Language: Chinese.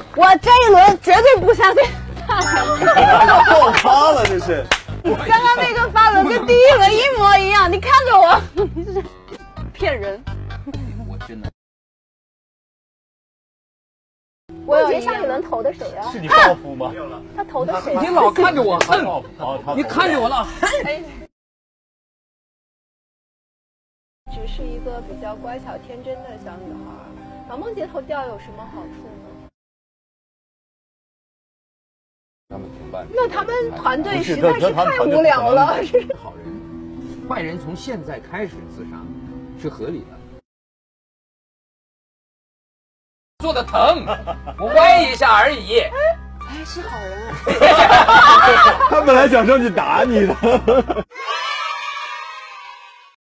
我这一轮绝对不相信。 爆发了，这是。 你刚刚那个发文跟第一轮一模一样，你看着我，你是骗人。 我真的。 我有上一轮投的谁啊？ 是你报复吗？ 他投的谁？ 你老看着我恨，你看着我了恨。 只是一个比较乖巧天真的小女孩，然后梦洁投掉有什么好处呢？ 他们同伴， 那他们团队实在是太无聊了。 好人，坏人从现在开始自杀是合理的。做的疼，我歪一下而已。 哎，是好人啊。 他本来想上去打你的。